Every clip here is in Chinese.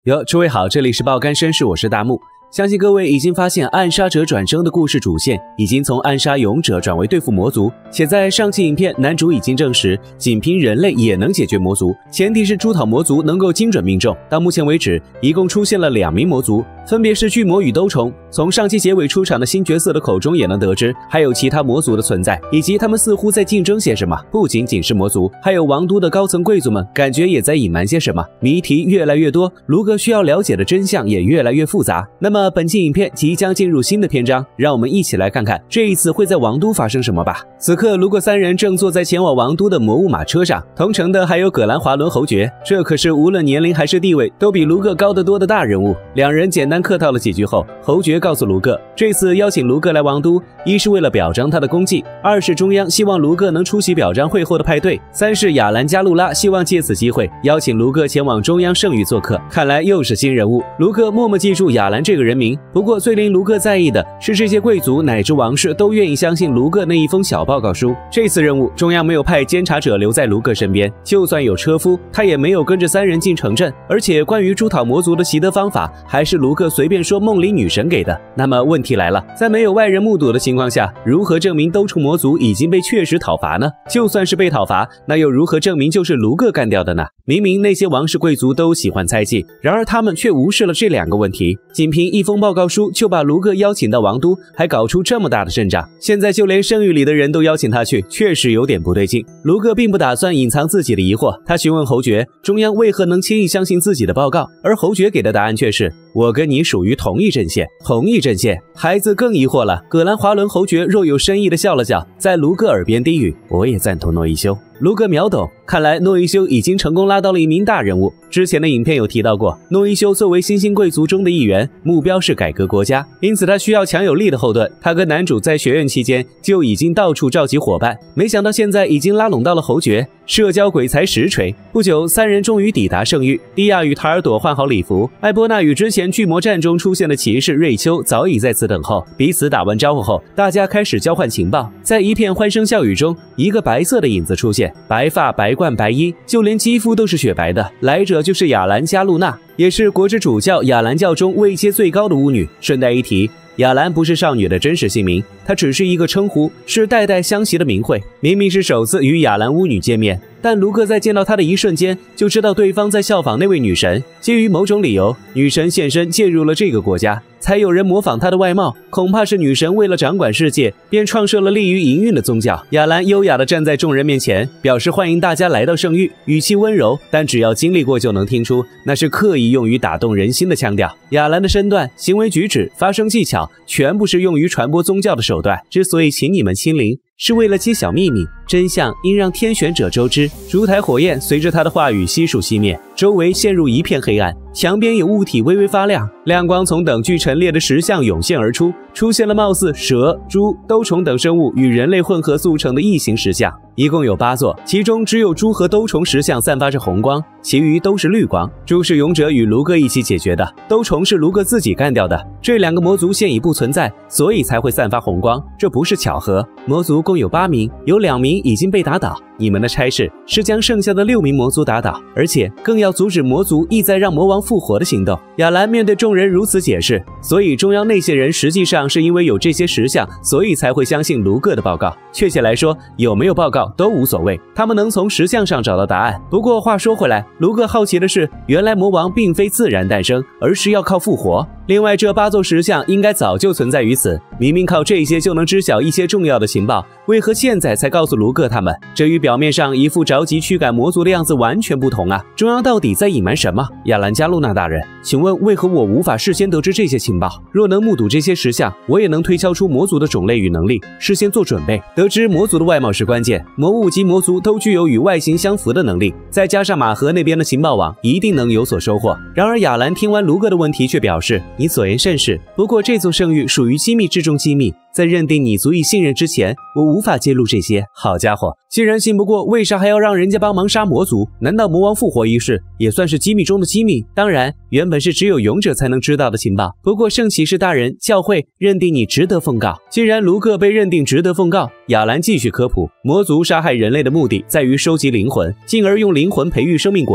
哟，诸位好，这里是爆肝绅士，我是大木。相信各位已经发现暗杀者转生的故事主线已经从暗杀勇者转为对付魔族，且在上期影片男主已经证实仅凭人类也能解决魔族，前提是猪讨魔族能够精准命中。到目前为止一共出现了2名魔族，分别是巨魔与兜虫。从上期结尾出场的新角色的口中也能得知还有其他魔族的存在，以及他们似乎在竞争些什么。不仅仅是魔族，还有王都的高层贵族们感觉也在隐瞒些什么，谜题越来越多，卢哥需要了解的真相也越来越复杂。那么本期影片即将进入新的篇章，让我们一起来看看这一次会在王都发生什么吧。此刻卢哥3人正坐在前往王都的魔物马车上，同乘的还有葛兰华伦侯爵，这可是无论年龄还是地位都比卢哥高得多的大人物。两人简单客套了几句后，侯爵告诉卢哥，这次邀请卢哥来王都，一是为了表彰他的功绩，二是中央希望卢哥能出席表彰会后的派对，三是亚兰加路拉希望借此机会邀请卢哥前往中央圣域做客。看来又是新人物，卢哥默默记住亚兰这个人名。不过最令卢哥在意的是这些贵族乃至王室都愿意相信卢哥那一封小报告书。这次任务中央没有派监察者留在卢哥身边，就算有车夫他也没有跟着3人进城镇，而且关于猪讨魔族的习得方法还是卢哥随便说梦里女神给的。那么问题来了，在没有外人目睹的情况下，如何证明兜虫魔族已经被确实讨伐呢？就算是被讨伐，那又如何证明就是卢哥干掉的呢？明明那些王室贵族都喜欢猜忌，然而他们却无视了这2个问题，仅凭一封报告书就把卢哥邀请到王都，还搞出这么大的阵仗。现在就连圣域里的人都邀请他去，确实有点不对劲。卢哥并不打算隐藏自己的疑惑，他询问侯爵中央为何能轻易相信自己的报告，而侯爵给的答案却是我跟你属于同一阵线。同一阵线，孩子更疑惑了。葛兰华伦侯爵若有深意地笑了笑，在卢哥耳边低语，我也赞同诺伊修。卢哥秒懂，看来诺伊修已经成功拉到了一名大人物。之前的影片有提到过，诺伊修作为新兴贵族中的一员，目标是改革国家，因此他需要强有力的后盾。他跟男主在学院期间就已经到处召集伙伴，没想到现在已经拉拢到了侯爵，社交鬼才实锤。不久3人终于抵达圣域，蒂亚与塔尔朵换好礼服，艾波娜与之前巨魔战中出现的骑士瑞秋早已在此等候。彼此打完招呼后，大家开始交换情报。在一片欢声笑语中，一个白色的影子出现，白发白冠白衣，就连肌肤都是雪白的，来者就是亚兰加路娜，也是国之主教亚兰教中位阶最高的巫女。顺带一提，亚兰不是少女的真实姓名，她只是一个称呼，是代代相袭的名讳。明明是首次与亚兰巫女见面，但卢哥在见到她的一瞬间就知道对方在效仿那位女神。基于某种理由，女神现身介入了这个国家，才有人模仿她的外貌。恐怕是女神为了掌管世界，便创设了利于营运的宗教。亚兰优雅地站在众人面前，表示欢迎大家来到圣域，语气温柔，但只要经历过就能听出那是刻意用于打动人心的腔调。亚兰的身段、行为举止、发声技巧全部是用于传播宗教的手段。之所以请你们亲临，是为了揭晓秘密，真相应让天选者周知。烛台火焰随着他的话语悉数熄灭，周围陷入一片黑暗，墙边有物体微微发亮，亮光从等距陈列的石像涌现而出，出现了貌似蛇、猪、兜虫等生物与人类混合塑成的异形石像，一共有8座，其中只有猪和兜虫石像散发着红光，其余都是绿光。猪是勇者与卢哥一起解决的，兜虫是卢哥自己干掉的。这2个魔族现已不存在，所以才会散发红光，这不是巧合。魔族共有8名，有2名已经被打倒，你们的差事是将剩下的6名魔族打倒，而且更要阻止魔族意在让魔王复活的行动。亚兰面对众人如此解释，所以中央那些人实际上是因为有这些石像，所以才会相信卢哥的报告。确切来说，有没有报告都无所谓，他们能从石像上找到答案。不过话说回来，卢哥好奇的是，原来魔王并非自然诞生，而是要靠复活。另外这8座石像应该早就存在于此，明明靠这些就能知晓一些重要的情报，为何现在才告诉卢哥他们？这与表面上一副着急驱赶魔族的样子完全不同啊！中央到底在隐瞒什么？亚兰加路娜大人，请问为何我无法事先得知这些情报？若能目睹这些石像，我也能推敲出魔族的种类与能力，事先做准备。得知魔族的外貌是关键，魔物及魔族都具有与外形相符的能力，再加上马河那边的情报网，一定能有所收获。然而亚兰听完卢哥的问题却表示，你所言甚是，不过这座圣域属于机密之中机密，在认定你足以信任之前，我无法揭露这些。好家伙，既然信不过，为啥还要让人家帮忙杀魔族？难道魔王复活一事也算是机密中的机密？当然，原本是只有勇者才能知道的情报。不过圣骑士大人、教会认定你值得奉告。既然卢克被认定值得奉告，亚兰继续科普，魔族杀害人类的目的在于收集灵魂，进而用灵魂培育生命果实。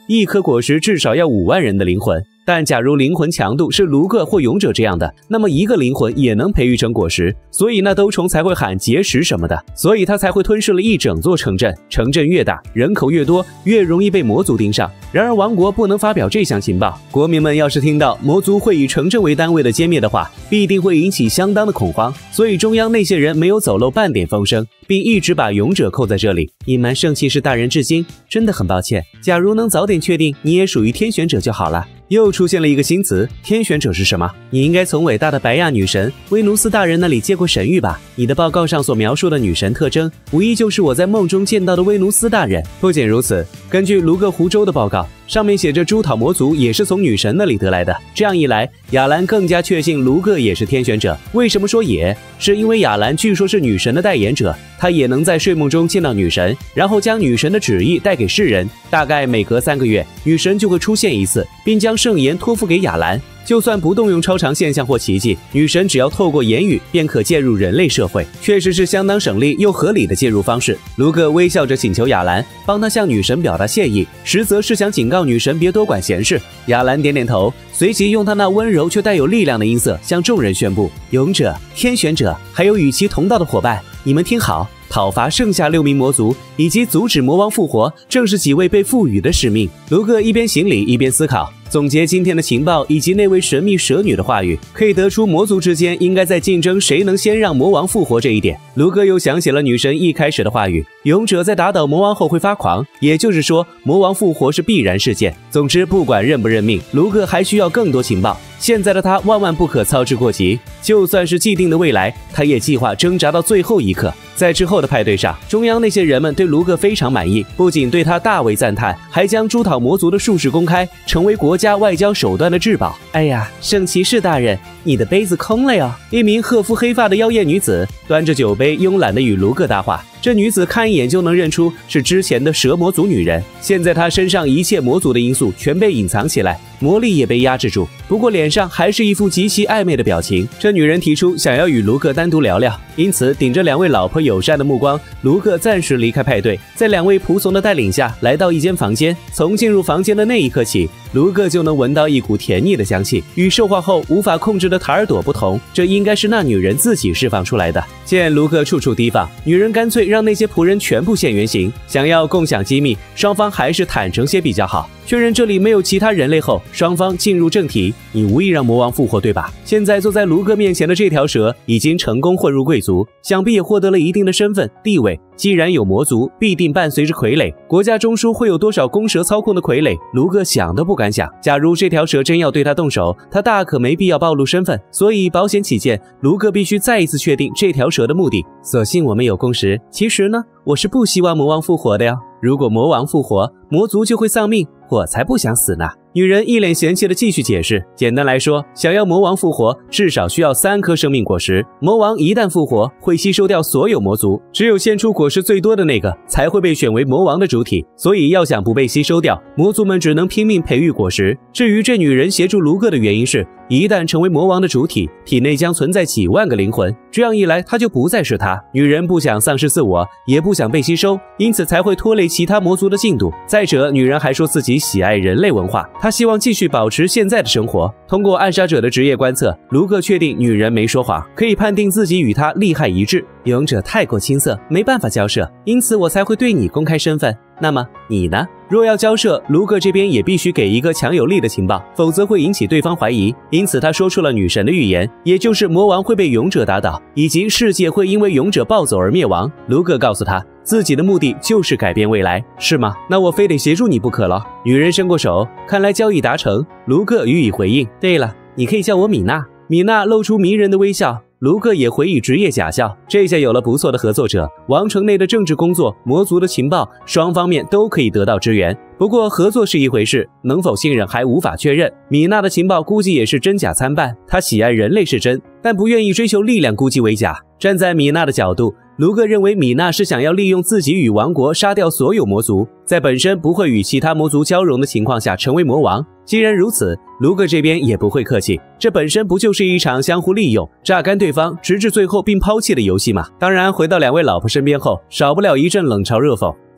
一颗果实至少要5万人的灵魂。但假如灵魂强度是卢克或勇者这样的，那么一个灵魂也能培育成果实，所以那兜虫才会喊结石什么的，所以他才会吞噬了一整座城镇。城镇越大，人口越多，越容易被魔族盯上。然而王国不能发表这项情报，国民们要是听到魔族会以城镇为单位的歼灭的话，必定会引起相当的恐慌。所以中央那些人没有走漏半点风声，并一直把勇者扣在这里，隐瞒圣骑士大人至今，真的很抱歉。假如能早点确定你也属于天选者就好了。又出现了一个新词，天选者是什么？你应该从伟大的白亚女神威努斯大人那里接过神谕吧？你的报告上所描述的女神特征，无疑就是我在梦中见到的威努斯大人。不仅如此，根据卢克湖州的报告，上面写着朱讨魔族也是从女神那里得来的。这样一来，亚兰更加确信卢克也是天选者。为什么说也？是因为亚兰据说是女神的代言者，她也能在睡梦中见到女神，然后将女神的旨意带给世人。大概每隔3个月，女神就会出现一次，并将圣言托付给亚兰。就算不动用超常现象或奇迹，女神只要透过言语便可介入人类社会，确实是相当省力又合理的介入方式。卢克微笑着请求亚兰帮他向女神表达谢意，实则是想警告女神别多管闲事。亚兰点点头，随即用他那温柔却带有力量的音色向众人宣布：勇者、天选者，还有与其同道的伙伴，你们听好！讨伐剩下6名魔族，以及阻止魔王复活，正是几位被赋予的使命。卢克一边行礼一边思考，总结今天的情报以及那位神秘蛇女的话语，可以得出魔族之间应该在竞争谁能先让魔王复活这一点。卢克又想起了女神一开始的话语：勇者在打倒魔王后会发狂，也就是说魔王复活是必然事件。总之，不管认不认命，卢克还需要更多情报。现在的他万万不可操之过急，就算是既定的未来，他也计划挣扎到最后一刻。在之后的派对上，中央那些人们对卢克非常满意，不仅对他大为赞叹，还将朱讨魔族的术士公开，成为国家外交手段的至宝。哎呀，圣骑士大人，你的杯子空了哟！一名褐肤黑发的妖艳女子端着酒杯，慵懒地与卢克搭话。这女子看一眼就能认出是之前的蛇魔族女人，现在她身上一切魔族的因素全被隐藏起来，魔力也被压制住，不过脸上还是一副极其暧昧的表情。这女人提出想要与卢克单独聊聊，因此顶着2位老婆友善的目光，卢克暂时离开派对，在2位仆从的带领下来到一间房间。从进入房间的那一刻起，卢克就能闻到一股甜腻的香气。与受化后无法控制的塔尔朵不同，这应该是那女人自己释放出来的。见卢克处处提防，女人干脆让那些仆人全部现原形。想要共享机密，双方还是坦诚些比较好。确认这里没有其他人类后，双方进入正题。你无意让魔王复活，对吧？现在坐在卢克面前的这条蛇已经成功混入贵族，想必也获得了一定的身份地位。既然有魔族，必定伴随着傀儡。国家中枢会有多少公蛇操控的傀儡？卢克想都不敢想。假如这条蛇真要对他动手，他大可没必要暴露身份。所以保险起见，卢克必须再一次确定这条蛇的目的。所幸我们有共识。其实呢，我是不希望魔王复活的呀。如果魔王复活，魔族就会丧命，我才不想死呢。女人一脸嫌弃的继续解释，简单来说，想要魔王复活，至少需要3颗生命果实。魔王一旦复活，会吸收掉所有魔族，只有献出果实最多的那个才会被选为魔王的主体。所以要想不被吸收掉，魔族们只能拼命培育果实。至于这女人协助卢克的原因是，一旦成为魔王的主体，体内将存在几万个灵魂，这样一来，她就不再是她。女人不想丧失自我，也不想被吸收，因此才会拖累其他魔族的进度。再者，女人还说自己喜爱人类文化，她希望继续保持现在的生活。通过暗杀者的职业观测，卢克确定女人没说谎，可以判定自己与她利害一致。勇者太过青涩，没办法交涉，因此我才会对你公开身份。那么你呢？若要交涉，卢克这边也必须给一个强有力的情报，否则会引起对方怀疑。因此他说出了女神的预言，也就是魔王会被勇者打倒，以及世界会因为勇者暴走而灭亡。卢克告诉他，自己的目的就是改变未来，是吗？那我非得协助你不可了。女人伸过手，看来交易达成。卢克予以回应。对了，你可以叫我米娜。米娜露出迷人的微笑。卢克也回以职业假笑，这下有了不错的合作者。王城内的政治工作、魔族的情报，双方面都可以得到支援。不过合作是一回事，能否信任还无法确认。米娜的情报估计也是真假参半，她喜爱人类是真，但不愿意追求力量，估计为假。站在米娜的角度，卢克认为米娜是想要利用自己与王国杀掉所有魔族，在本身不会与其他魔族交融的情况下成为魔王。既然如此，卢克这边也不会客气，这本身不就是一场相互利用、榨干对方直至最后并抛弃的游戏吗？当然，回到2位老婆身边后，少不了一阵冷嘲热讽。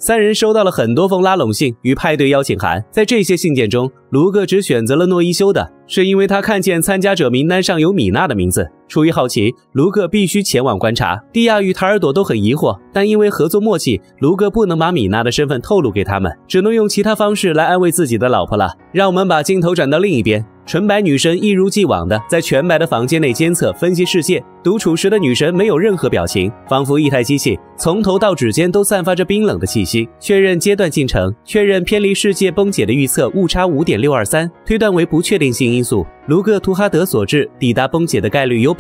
三人收到了很多封拉拢信与派对邀请函，在这些信件中，卢克只选择了诺伊修的，是因为他看见参加者名单上有米娜的名字。出于好奇，卢克必须前往观察。蒂亚与塔尔朵都很疑惑，但因为合作默契，卢克不能把米娜的身份透露给他们，只能用其他方式来安慰自己的老婆了。让我们把镜头转到另一边，纯白女神一如既往的在全白的房间内监测分析世界。独处时的女神没有任何表情，仿佛一台机器，从头到指尖都散发着冰冷的气息。确认阶段进程，确认偏离世界崩解的预测误差 5.623， 推断为不确定性因素。卢克图哈德所致，抵达崩解的概率由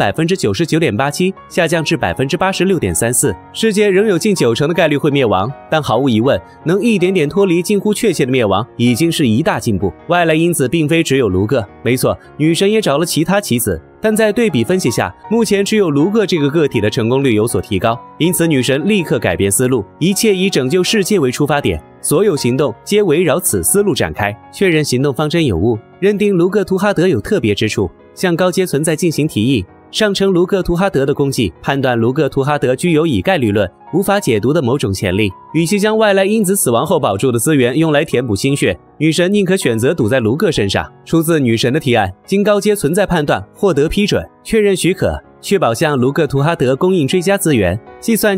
99.87% 下降至 86.34%， 世界仍有近90%的概率会灭亡，但毫无疑问，能一点点脱离近乎确切的灭亡已经是一大进步。外来因子并非只有卢克，没错，女神也找了其他棋子，但在对比分析下，目前只有卢克这个个体的成功率有所提高，因此女神立刻改变思路，一切以拯救世界为出发点，所有行动皆围绕此思路展开。确认行动方针有误，认定卢克图哈德有特别之处，向高阶存在进行提议，上承卢克图哈德的功绩，判断卢克图哈德具有以概率论无法解读的某种潜力。与其将外来因子死亡后保住的资源用来填补心血，女神宁可选择赌在卢克身上。出自女神的提案，经高阶存在判断获得批准，确认许可，确保向卢克图哈德供应追加资源，计算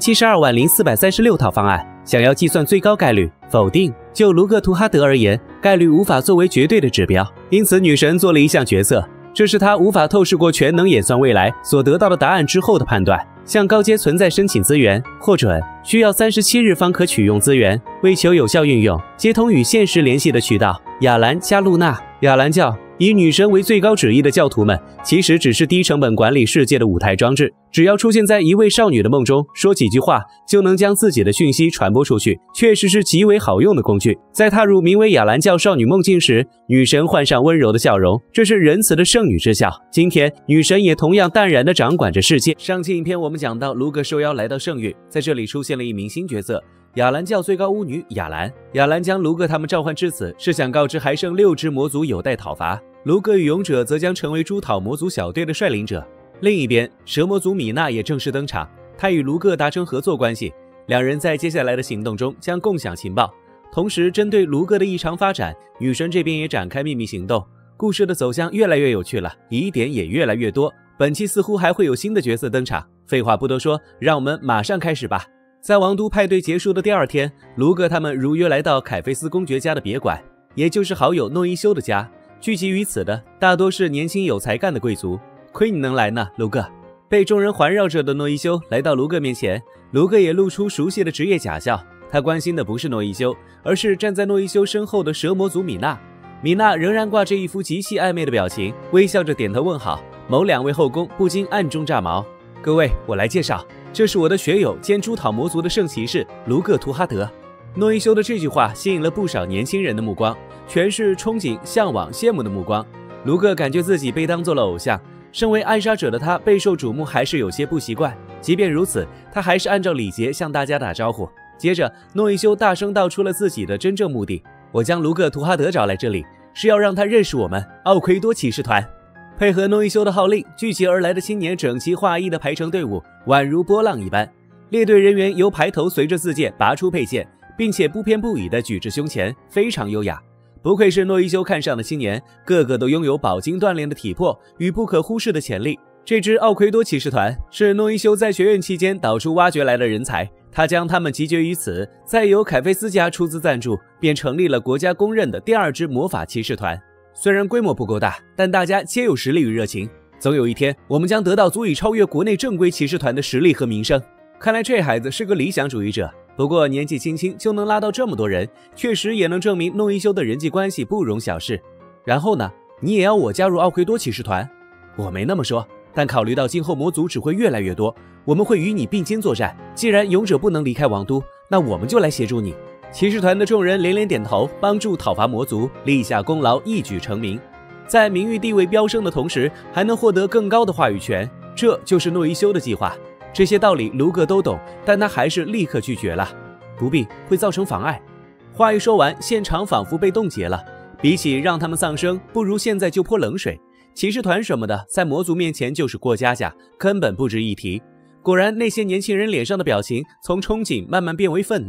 720436套方案。想要计算最高概率，否定。就卢克图哈德而言，概率无法作为绝对的指标，因此女神做了一项决策，这是她无法透视过全能演算未来所得到的答案之后的判断。向高阶存在申请资源，获准，需要37日方可取用资源。为求有效运用，接通与现实联系的渠道，亚兰加露娜。亚兰教以女神为最高旨意的教徒们，其实只是低成本管理世界的舞台装置，只要出现在一位少女的梦中，说几句话就能将自己的讯息传播出去，确实是极为好用的工具。在踏入名为亚兰教少女梦境时，女神换上温柔的笑容，这是仁慈的圣女之笑。今天女神也同样淡然地掌管着世界。上期影片我们讲到卢克受邀来到圣域，在这里出现了一名新角色，亚兰教最高巫女亚兰。亚兰将卢克他们召唤至此，是想告知还剩6只魔族有待讨伐，卢克与勇者则将成为诸讨魔族小队的率领者。另一边，蛇魔族米娜也正式登场，她与卢克达成合作关系，两人在接下来的行动中将共享情报。同时，针对卢克的异常发展，女神这边也展开秘密行动。故事的走向越来越有趣了，疑点也越来越多。本期似乎还会有新的角色登场。废话不多说，让我们马上开始吧。在王都派对结束的第2天，卢克他们如约来到凯菲斯公爵家的别馆，也就是好友诺伊修的家。聚集于此的大多是年轻有才干的贵族。亏你能来呢，卢克。被众人环绕着的诺伊修来到卢克面前，卢克也露出熟悉的职业假笑。他关心的不是诺伊修，而是站在诺伊修身后的蛇魔族米娜。米娜仍然挂着一副极其暧昧的表情，微笑着点头问好。某2位后宫不禁暗中炸毛。各位，我来介绍，这是我的学友兼诸讨魔族的圣骑士卢克图哈德。诺伊修的这句话吸引了不少年轻人的目光，全是憧憬、向往、羡慕的目光。卢克感觉自己被当做了偶像，身为暗杀者的他备受瞩目还是有些不习惯。即便如此，他还是按照礼节向大家打招呼。接着，诺伊修大声道出了自己的真正目的：我将卢克图哈德找来这里，是要让他认识我们奥奎多骑士团。配合诺伊修的号令，聚集而来的青年整齐划一地排成队伍，宛如波浪一般。列队人员由排头随着自荐拔出佩剑，并且不偏不倚地举至胸前，非常优雅。不愧是诺伊修看上的青年，个个都拥有饱经锻炼的体魄与不可忽视的潜力。这支奥奎多骑士团是诺伊修在学院期间导出挖掘来的人才，他将他们集结于此，再由凯菲斯家出资赞助，便成立了国家公认的第2支魔法骑士团。虽然规模不够大，但大家皆有实力与热情，总有一天我们将得到足以超越国内正规骑士团的实力和名声。看来这孩子是个理想主义者，不过年纪轻轻就能拉到这么多人，确实也能证明诺伊修的人际关系不容小视。然后呢，你也要我加入奥奎多骑士团？我没那么说，但考虑到今后魔族只会越来越多，我们会与你并肩作战。既然勇者不能离开王都，那我们就来协助你。骑士团的众人连连点头，帮助讨伐魔族，立下功劳，一举成名。在名誉地位飙升的同时，还能获得更高的话语权，这就是诺伊修的计划。这些道理卢克都懂，但他还是立刻拒绝了。不必，会造成妨碍。话一说完，现场仿佛被冻结了。比起让他们丧生，不如现在就泼冷水。骑士团什么的，在魔族面前就是过家家，根本不值一提。果然，那些年轻人脸上的表情从憧憬慢慢变为愤怒。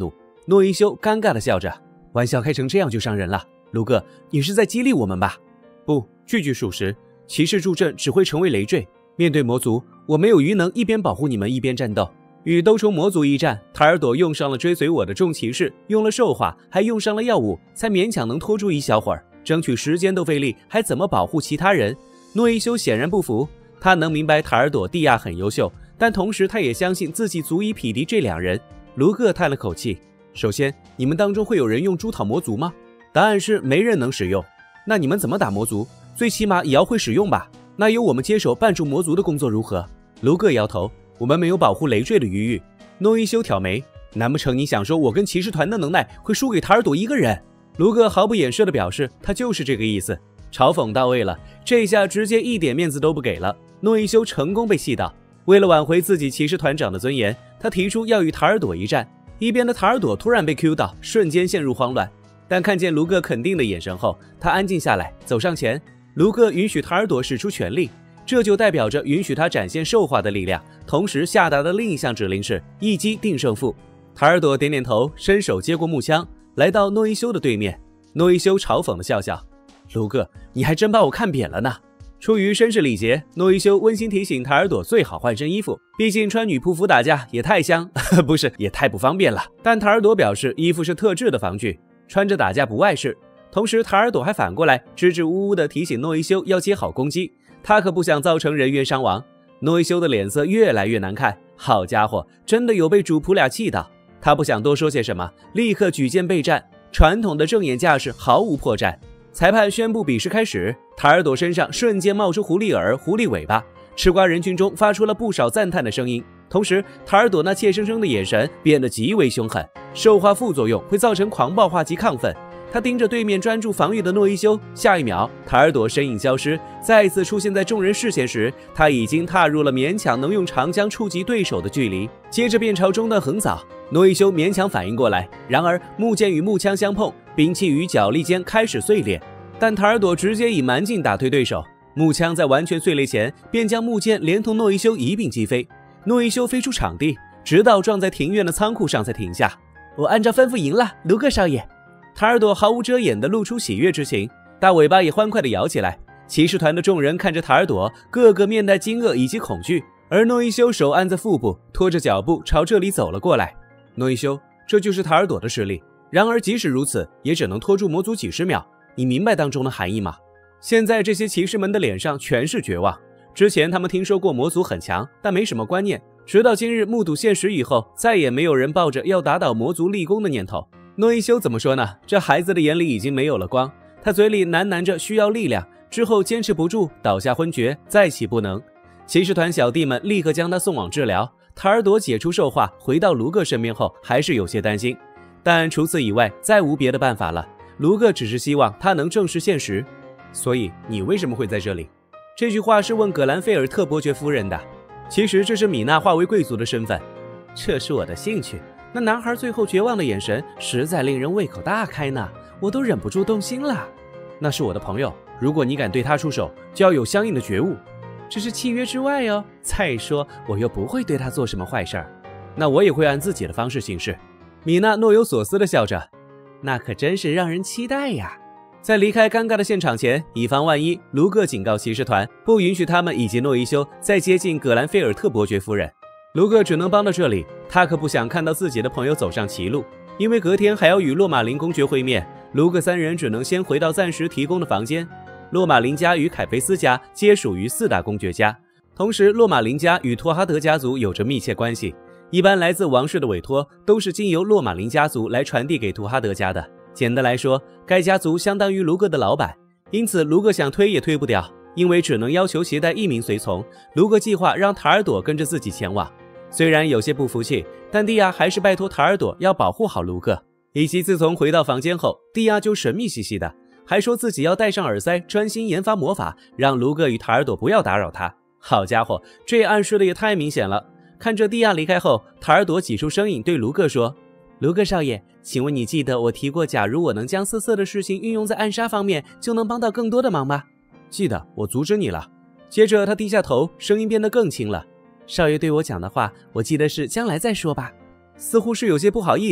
诺伊修尴尬地笑着，玩笑开成这样就伤人了。卢哥，你是在激励我们吧？不，句句属实。骑士助阵只会成为累赘。面对魔族，我没有余能一边保护你们一边战斗。与兜虫魔族一战，塔尔朵用上了追随我的众骑士，用了兽化，还用上了药物，才勉强能拖住一小会儿。争取时间都费力，还怎么保护其他人？诺伊修显然不服，他能明白塔尔朵、蒂亚很优秀，但同时他也相信自己足以匹敌这两人。卢克叹了口气，首先，你们当中会有人用猪讨魔族吗？答案是没人能使用。那你们怎么打魔族？最起码也要会使用吧？那由我们接手绊住魔族的工作如何？卢克摇头，我们没有保护累赘的余裕。诺伊修挑眉，难不成你想说我跟骑士团的能耐会输给塔尔朵一个人？卢克毫不掩饰地表示，他就是这个意思。嘲讽到位了，这下直接一点面子都不给了。诺伊修成功被气到，为了挽回自己骑士团长的尊严，他提出要与塔尔朵一战。一边的塔尔朵突然被 Q 到，瞬间陷入慌乱。但看见卢克肯定的眼神后，他安静下来，走上前。卢克允许塔尔朵使出全力，这就代表着允许他展现兽化的力量，同时下达的另一项指令是一击定胜负。塔尔朵点点头，伸手接过木枪，来到诺伊修的对面。诺伊修嘲讽的笑笑，卢克，你还真把我看扁了呢。出于绅士礼节，诺伊修温馨提醒塔尔朵最好换身衣服，毕竟穿女仆服打架也太香，不是，也太不方便了。但塔尔朵表示衣服是特制的防具，穿着打架不碍事。同时，塔尔朵还反过来支支吾吾地提醒诺伊修要接好攻击，他可不想造成人员伤亡。诺伊修的脸色越来越难看，好家伙，真的有被主仆俩气到。他不想多说些什么，立刻举剑备战，传统的正眼架势毫无破绽。裁判宣布比试开始，塔尔朵身上瞬间冒出狐狸耳、狐狸尾巴，吃瓜人群中发出了不少赞叹的声音。同时，塔尔朵那怯生生的眼神变得极为凶狠，兽化副作用会造成狂暴化及亢奋。他盯着对面专注防御的诺伊修，下一秒，塔尔朵身影消失，再次出现在众人视线时，他已经踏入了勉强能用长枪触及对手的距离，接着便朝中段横扫。诺伊修勉强反应过来，然而木剑与木枪相碰，兵器与角力间开始碎裂，但塔尔朵直接以蛮劲打退对手，木枪在完全碎裂前，便将木剑连同诺伊修一并击飞。诺伊修飞出场地，直到撞在庭院的仓库上才停下。我按照吩咐赢了，卢克少爷。塔尔朵毫无遮掩地露出喜悦之情，大尾巴也欢快地摇起来。骑士团的众人看着塔尔朵，个个面带惊愕以及恐惧，而诺伊修手按在腹部，拖着脚步朝这里走了过来。诺伊修，这就是塔尔朵的实力。然而即使如此，也只能拖住魔族几十秒。你明白当中的含义吗？现在这些骑士们的脸上全是绝望。之前他们听说过魔族很强，但没什么观念，直到今日目睹现实以后，再也没有人抱着要打倒魔族立功的念头。诺伊修怎么说呢？这孩子的眼里已经没有了光，他嘴里喃喃着需要力量，之后坚持不住，倒下昏厥，再起不能。骑士团小弟们立刻将他送往治疗。塔尔朵解除兽化，回到卢克身边后，还是有些担心，但除此以外，再无别的办法了。卢克只是希望他能正视现实。所以你为什么会在这里？这句话是问葛兰菲尔特伯爵夫人的。其实这是米娜化为贵族的身份。这是我的兴趣。那男孩最后绝望的眼神实在令人胃口大开呢，我都忍不住动心了。那是我的朋友，如果你敢对他出手，就要有相应的觉悟。这是契约之外哦。再说我又不会对他做什么坏事儿，那我也会按自己的方式行事。米娜若有所思地笑着，那可真是让人期待呀。在离开尴尬的现场前，以防万一，卢克警告骑士团不允许他们以及诺伊修再接近葛兰菲尔特伯爵夫人。卢克只能帮到这里，他可不想看到自己的朋友走上歧路，因为隔天还要与洛马林公爵会面。卢克三人只能先回到暂时提供的房间。洛马林家与凯菲斯家皆属于4大公爵家，同时洛马林家与托哈德家族有着密切关系，一般来自王室的委托都是经由洛马林家族来传递给图哈德家的。简单来说，该家族相当于卢克的老板，因此卢克想推也推不掉，因为只能要求携带1名随从。卢克计划让塔尔朵跟着自己前往，虽然有些不服气，但蒂亚还是拜托塔尔朵要保护好卢克。以及自从回到房间后，蒂亚就神秘兮兮的，还说自己要戴上耳塞专心研发魔法，让卢克与塔尔朵不要打扰他。好家伙，这暗示的也太明显了。看着蒂亚离开后，塔尔朵挤出声音对卢克说，卢克少爷，请问你记得我提过假如我能将色色的事情运用在暗杀方面，就能帮到更多的忙吗？记得，我阻止你了。接着他低下头，声音变得更轻了。少爷对我讲的话，我记得是将来再说吧。似乎是有些不好意思，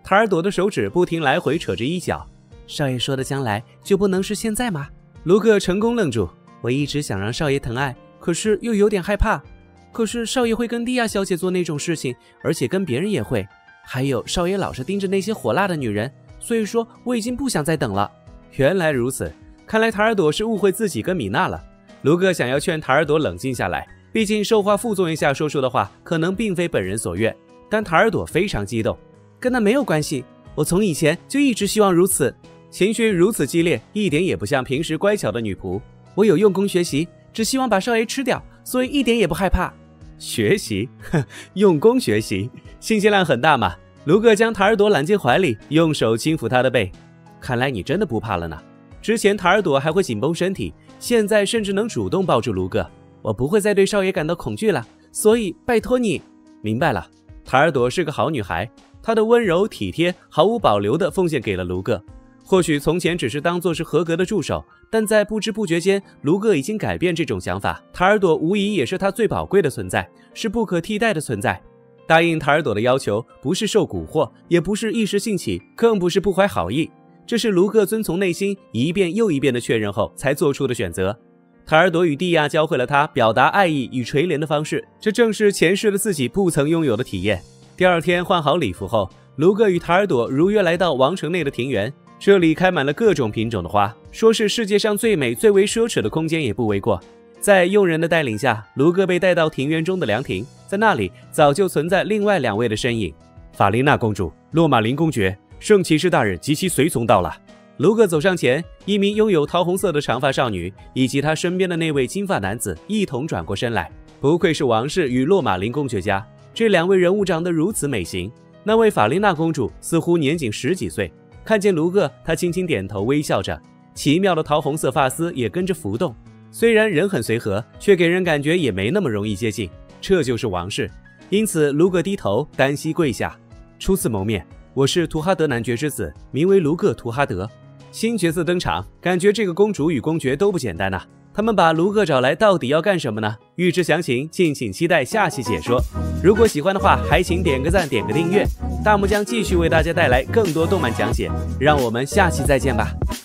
塔尔朵的手指不停来回扯着衣角。少爷说的将来就不能是现在吗？卢克成功愣住。我一直想让少爷疼爱，可是又有点害怕。可是少爷会跟蒂亚小姐做那种事情，而且跟别人也会。还有少爷老是盯着那些火辣的女人，所以说我已经不想再等了。原来如此，看来塔尔朵是误会自己跟米娜了。卢克想要劝塔尔朵冷静下来，毕竟受化副作用下说出的话可能并非本人所愿。但塔尔朵非常激动，跟那没有关系，我从以前就一直希望如此。情绪如此激烈，一点也不像平时乖巧的女仆。我有用功学习，只希望把少爷吃掉，所以一点也不害怕。学习？用功学习，信息量很大嘛。卢克将塔尔朵揽进怀里，用手轻抚她的背。看来你真的不怕了呢。之前塔尔朵还会紧绷身体，现在甚至能主动抱住卢克。我不会再对少爷感到恐惧了，所以拜托你。明白了。塔尔朵是个好女孩，她的温柔体贴毫无保留地奉献给了卢克。或许从前只是当作是合格的助手，但在不知不觉间，卢克已经改变这种想法。塔尔朵无疑也是他最宝贵的存在，是不可替代的存在。答应塔尔朵的要求，不是受蛊惑，也不是一时兴起，更不是不怀好意，这是卢克遵从内心一遍又一遍的确认后才做出的选择。塔尔朵与蒂亚教会了他表达爱意与垂怜的方式，这正是前世的自己不曾拥有的体验。第二天换好礼服后，卢克与塔尔朵如约来到王城内的庭园。这里开满了各种品种的花，说是世界上最美最为奢侈的空间也不为过。在佣人的带领下，卢克被带到庭园中的凉亭，在那里早就存在另外2位的身影：法琳娜公主、洛马林公爵、圣骑士大人及其随从到了。卢克走上前，一名拥有桃红色的长发少女以及他身边的那位金发男子一同转过身来。不愧是王室与洛马林公爵家，这2位人物长得如此美型。那位法琳娜公主似乎年仅10几岁。看见卢克，他轻轻点头微笑着，奇妙的桃红色发丝也跟着浮动。虽然人很随和，却给人感觉也没那么容易接近。这就是王室。因此卢克低头单膝跪下。初次谋面，我是图哈德男爵之子，名为卢克·图哈德。新角色登场，感觉这个公主与公爵都不简单啊。他们把卢克找来到底要干什么呢？欲知详情，敬请期待下期解说。如果喜欢的话，还请点个赞，点个订阅。大木将继续为大家带来更多动漫讲解，让我们下期再见吧。